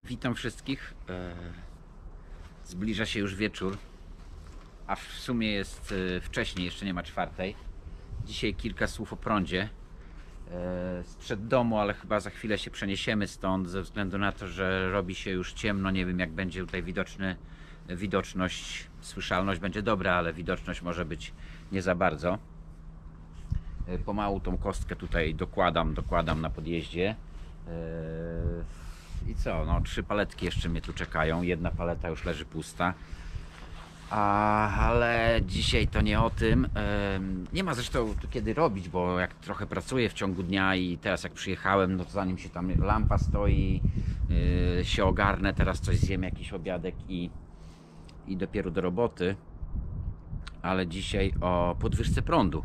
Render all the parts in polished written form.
Witam wszystkich. Zbliża się już wieczór, a w sumie jest wcześniej, jeszcze nie ma czwartej. Dzisiaj kilka słów o prądzie sprzed domu, ale chyba za chwilę się przeniesiemy stąd ze względu na to, że robi się już ciemno. Nie wiem, jak będzie tutaj widoczność, słyszalność będzie dobra, ale widoczność może być nie za bardzo. Pomału tą kostkę tutaj dokładam na podjeździe. I co? No, 3 paletki jeszcze mnie tu czekają. Jedna paleta już leży pusta. Ale dzisiaj to nie o tym. Nie ma zresztą tu kiedy robić, bo jak trochę pracuję w ciągu dnia i teraz jak przyjechałem, no to zanim się tam lampa stoi, się ogarnę, teraz coś zjem, jakiś obiadek i dopiero do roboty. Ale dzisiaj o podwyżce prądu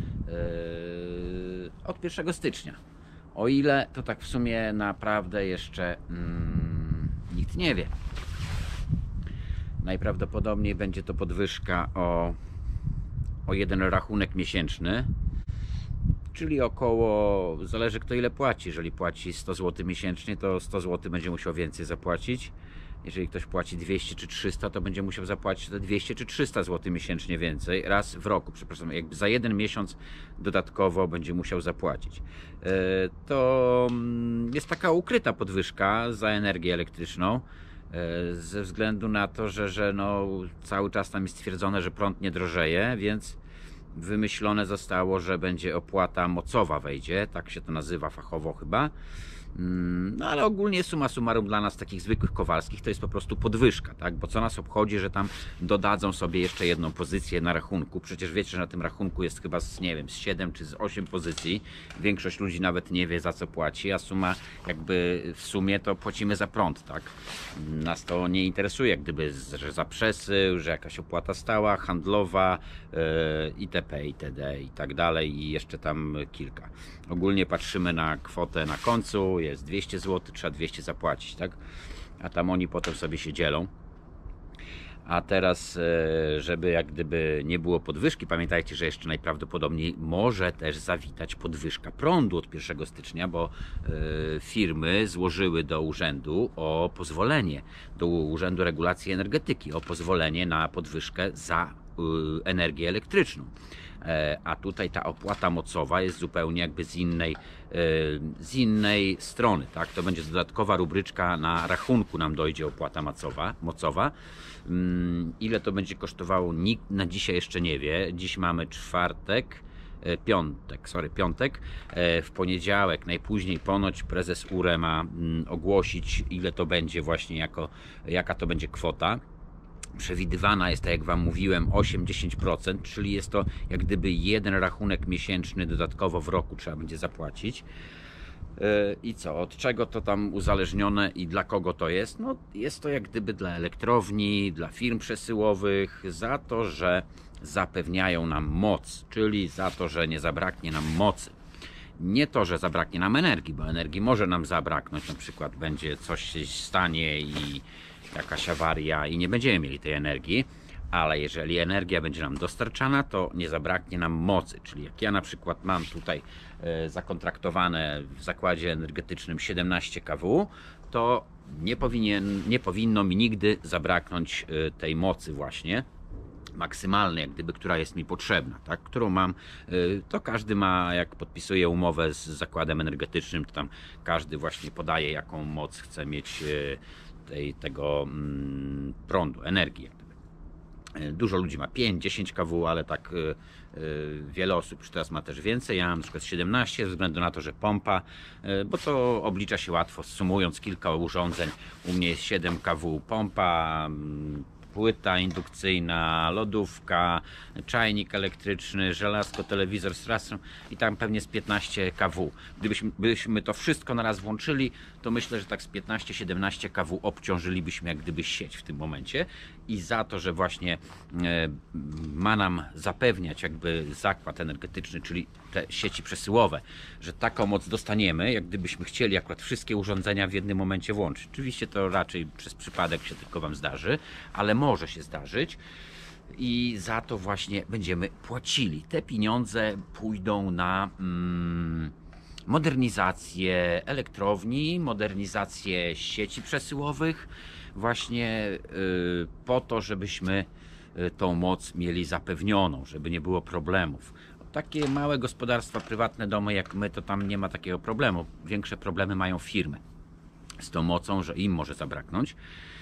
od 1 stycznia. O ile to tak w sumie naprawdę jeszcze nikt nie wie. Najprawdopodobniej będzie to podwyżka o 1 rachunek miesięczny, czyli około, zależy kto ile płaci. Jeżeli płaci 100 zł miesięcznie, to 100 zł będzie musiał więcej zapłacić. Jeżeli ktoś płaci 200 czy 300, to będzie musiał zapłacić te 200 czy 300 zł miesięcznie więcej. Raz w roku, przepraszam, jakby za 1 miesiąc dodatkowo będzie musiał zapłacić. To jest taka ukryta podwyżka za energię elektryczną. Ze względu na to, że no, cały czas tam jest stwierdzone, że prąd nie drożeje, więc wymyślone zostało, że będzie opłata mocowa wejdzie, tak się to nazywa fachowo chyba. No ale ogólnie summa summarum dla nas takich zwykłych Kowalskich to jest po prostu podwyżka, tak? Bo co nas obchodzi, że tam dodadzą sobie jeszcze jedną pozycję na rachunku. Przecież wiecie, że na tym rachunku jest chyba nie wiem, z 7 czy z 8 pozycji. Większość ludzi nawet nie wie, za co płaci, a suma jakby w sumie to płacimy za prąd, tak? Nas to nie interesuje, jak gdyby, że za przesył, że jakaś opłata stała, handlowa, itp., itd. i tak dalej i jeszcze tam kilka. Ogólnie patrzymy na kwotę na końcu, jest 200 zł, trzeba 200 zapłacić, tak? A tam oni potem sobie się dzielą. A teraz, żeby jak gdyby nie było podwyżki, pamiętajcie, że jeszcze najprawdopodobniej może też zawitać podwyżka prądu od 1 stycznia, bo firmy złożyły do urzędu o pozwolenie, do Urzędu Regulacji Energetyki o pozwolenie na podwyżkę za energię elektryczną. A tutaj ta opłata mocowa jest zupełnie jakby z innej strony, tak? To będzie dodatkowa rubryczka na rachunku, nam dojdzie opłata mocowa. Ile to będzie kosztowało, nikt na dzisiaj jeszcze nie wie. Dziś mamy piątek. W poniedziałek najpóźniej ponoć prezes URE ma ogłosić, ile to będzie właśnie, jaka to będzie kwota. Przewidywana jest, tak jak Wam mówiłem, 8-10%, czyli jest to jak gdyby 1 rachunek miesięczny dodatkowo w roku trzeba będzie zapłacić. I co? Od czego to tam uzależnione i dla kogo to jest? No jest to jak gdyby dla elektrowni, dla firm przesyłowych, za to, że zapewniają nam moc, czyli za to, że nie zabraknie nam mocy. Nie to, że zabraknie nam energii, bo energii może nam zabraknąć, na przykład będzie coś się stanie i jakaś awaria i nie będziemy mieli tej energii, ale jeżeli energia będzie nam dostarczana, to nie zabraknie nam mocy. Czyli jak ja na przykład mam tutaj zakontraktowane w zakładzie energetycznym 17 kW, to nie powinno mi nigdy zabraknąć tej mocy właśnie maksymalnej, jak gdyby, która jest mi potrzebna, tak? Którą mam, to każdy ma, jak podpisuje umowę z zakładem energetycznym, to tam każdy właśnie podaje, jaką moc chce mieć tego prądu, energii. Dużo ludzi ma 5-10 kW, ale tak wiele osób już teraz ma też więcej. Ja mam na przykład 17 ze względu na to, że pompa, bo to oblicza się łatwo, sumując kilka urządzeń. U mnie jest 7 kW pompa, płyta indukcyjna, lodówka, czajnik elektryczny, żelazko, telewizor z trasą i tam pewnie z 15 kW. Gdybyśmy to wszystko naraz włączyli, to myślę, że tak z 15-17 kW obciążylibyśmy jak gdyby sieć w tym momencie i za to, że właśnie ma nam zapewniać jakby zakład energetyczny, czyli te sieci przesyłowe, że taką moc dostaniemy, jak gdybyśmy chcieli akurat wszystkie urządzenia w jednym momencie włączyć. Oczywiście to raczej przez przypadek się tylko Wam zdarzy, ale może się zdarzyć. I za to właśnie będziemy płacili. Te pieniądze pójdą modernizację elektrowni, modernizację sieci przesyłowych, właśnie po to, żebyśmy tą moc mieli zapewnioną, żeby nie było problemów. Takie małe gospodarstwa, prywatne domy jak my, to tam nie ma takiego problemu. Większe problemy mają firmy z tą mocą, że im może zabraknąć.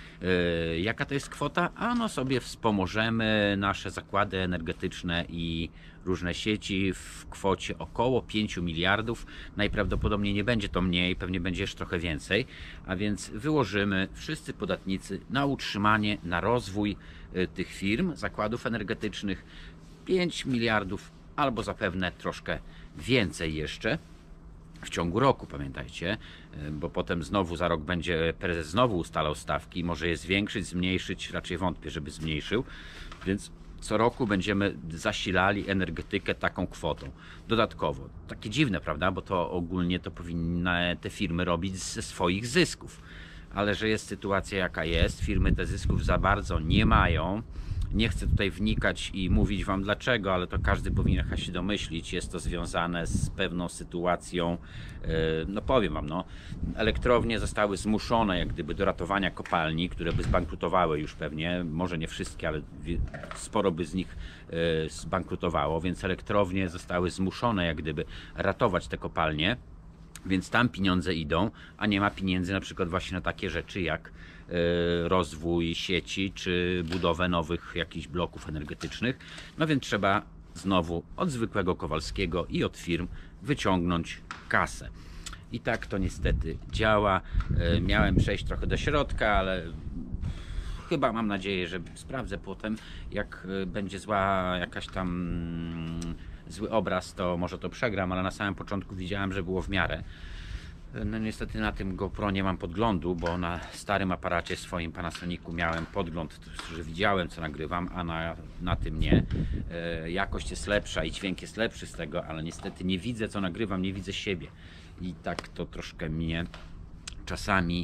Jaka to jest kwota? A no sobie wspomożemy nasze zakłady energetyczne i różne sieci w kwocie około 5 miliardów. Najprawdopodobniej nie będzie to mniej, pewnie będzie jeszcze trochę więcej. A więc wyłożymy wszyscy podatnicy na utrzymanie, na rozwój tych firm, zakładów energetycznych 5 miliardów albo zapewne troszkę więcej jeszcze. W ciągu roku, pamiętajcie, bo potem znowu za rok będzie prezes znowu ustalał stawki, może je zwiększyć, zmniejszyć, raczej wątpię, żeby zmniejszył, więc co roku będziemy zasilali energetykę taką kwotą dodatkowo. Takie dziwne, prawda, bo to ogólnie to powinny te firmy robić ze swoich zysków, ale że jest sytuacja jaka jest, firmy te zysków za bardzo nie mają. Nie chcę tutaj wnikać i mówić Wam dlaczego, ale to każdy powinien się domyślić. Jest to związane z pewną sytuacją, no powiem Wam, no, elektrownie zostały zmuszone jak gdyby do ratowania kopalni, które by zbankrutowały już pewnie, może nie wszystkie, ale sporo by z nich zbankrutowało, więc elektrownie zostały zmuszone jak gdyby ratować te kopalnie. Więc tam pieniądze idą, a nie ma pieniędzy na przykład właśnie na takie rzeczy jak rozwój sieci czy budowę nowych jakichś bloków energetycznych. No więc trzeba znowu od zwykłego Kowalskiego i od firm wyciągnąć kasę. I tak to niestety działa. Miałem przejść trochę do środka, ale chyba mam nadzieję, że sprawdzę potem, jak będzie jakaś tam zły obraz, to może to przegram, ale na samym początku widziałem, że było w miarę. No niestety na tym GoPro nie mam podglądu, bo na starym aparacie swoim Panasonicu miałem podgląd, że widziałem co nagrywam, a na tym nie. Jakość jest lepsza i dźwięk jest lepszy z tego, ale niestety nie widzę co nagrywam, nie widzę siebie. I tak to troszkę mnie czasami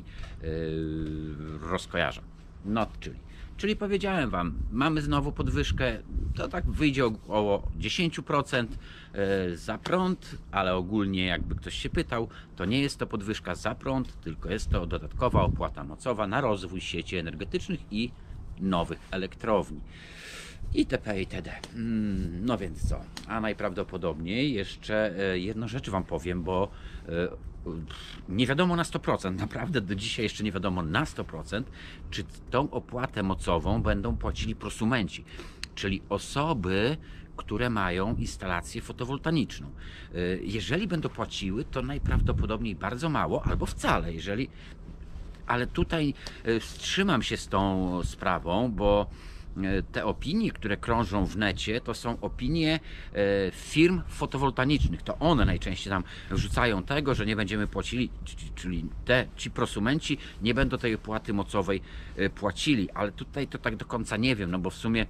rozkojarza. No, czyli powiedziałem Wam, mamy znowu podwyżkę, to tak wyjdzie około 10% za prąd, ale ogólnie jakby ktoś się pytał, to nie jest to podwyżka za prąd, tylko jest to dodatkowa opłata mocowa na rozwój sieci energetycznych i nowych elektrowni. Itp. itd. No więc co? A najprawdopodobniej jeszcze jedną rzecz Wam powiem, bo nie wiadomo na 100%, naprawdę do dzisiaj jeszcze nie wiadomo na 100%, czy tą opłatę mocową będą płacili prosumenci, czyli osoby, które mają instalację fotowoltaiczną. Jeżeli będą płaciły, to najprawdopodobniej bardzo mało albo wcale, ale tutaj wstrzymam się z tą sprawą, bo te opinie, które krążą w necie, to są opinie firm fotowoltaicznych. To one najczęściej tam wrzucają tego, że nie będziemy płacili, czyli ci prosumenci nie będą tej opłaty mocowej płacili, ale tutaj to tak do końca nie wiem, no bo w sumie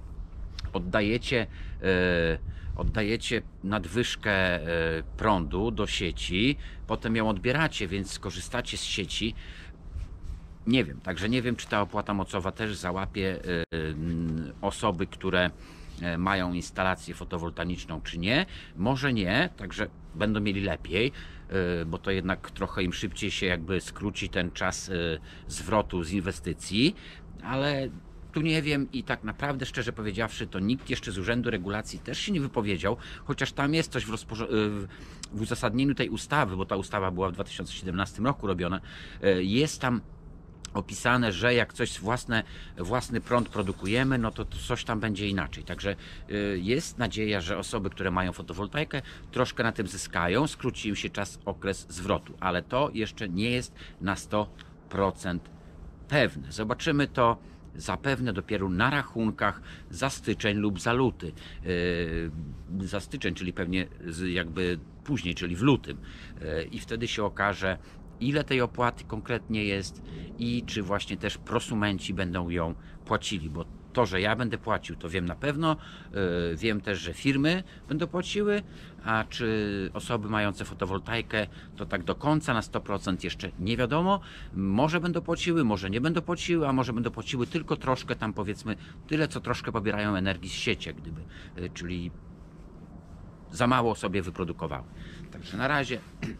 oddajecie nadwyżkę prądu do sieci, potem ją odbieracie, więc skorzystacie z sieci. Nie wiem, także nie wiem, czy ta opłata mocowa też załapie osoby, które mają instalację fotowoltaiczną, czy nie. Może nie, także będą mieli lepiej, bo to jednak trochę im szybciej się jakby skróci ten czas zwrotu z inwestycji, ale tu nie wiem i tak naprawdę, szczerze powiedziawszy, to nikt jeszcze z Urzędu Regulacji też się nie wypowiedział, chociaż tam jest coś w uzasadnieniu tej ustawy, bo ta ustawa była w 2017 roku robiona, jest tam opisane, że jak coś własny prąd produkujemy, no to coś tam będzie inaczej. Także jest nadzieja, że osoby, które mają fotowoltaikę, troszkę na tym zyskają, skróci im się okres zwrotu, ale to jeszcze nie jest na 100% pewne. Zobaczymy to zapewne dopiero na rachunkach za styczeń lub za luty. Za styczeń, czyli pewnie jakby później, czyli w lutym. I wtedy się okaże, ile tej opłaty konkretnie jest i czy właśnie też prosumenci będą ją płacili, bo to, że ja będę płacił, to wiem na pewno, wiem też, że firmy będą płaciły, a czy osoby mające fotowoltaikę, to tak do końca na 100% jeszcze nie wiadomo, może będą płaciły, może nie będą płaciły, a może będą płaciły tylko troszkę, tam powiedzmy tyle, co troszkę pobierają energii z sieci, jak gdyby, czyli za mało sobie wyprodukowały. Także na razie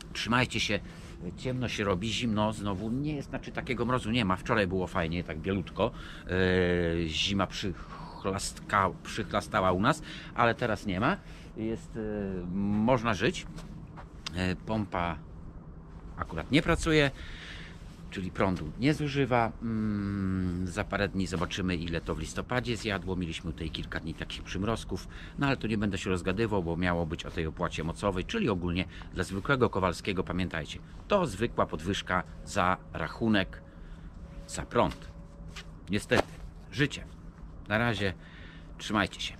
Trzymajcie się, ciemno się robi, zimno znowu nie jest, znaczy takiego mrozu nie ma. Wczoraj było fajnie, tak bielutko. Zima przychlastała u nas, ale teraz nie ma. Jest, można żyć. Pompa akurat nie pracuje, czyli prądu nie zużywa. Za parę dni zobaczymy, ile to w listopadzie zjadło. Mieliśmy tutaj kilka dni takich przymrozków, no ale tu nie będę się rozgadywał, bo miało być o tej opłacie mocowej, czyli ogólnie dla zwykłego Kowalskiego, pamiętajcie, to zwykła podwyżka za rachunek za prąd. Niestety, życie. Na razie, trzymajcie się.